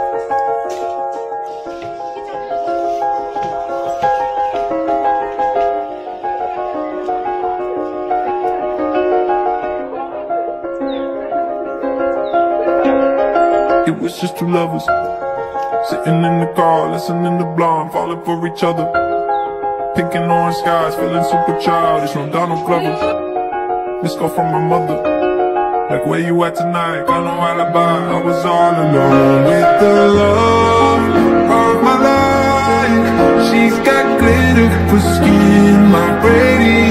It was just two lovers sitting in the car, listening to Blonde, falling for each other. Pink and orange skies, feeling super childish, no Donald Glover. Missed call from my mother, like, where you at tonight? Got no alibi. I was all alone with the love of my life. She's got glitter for skin, my radiant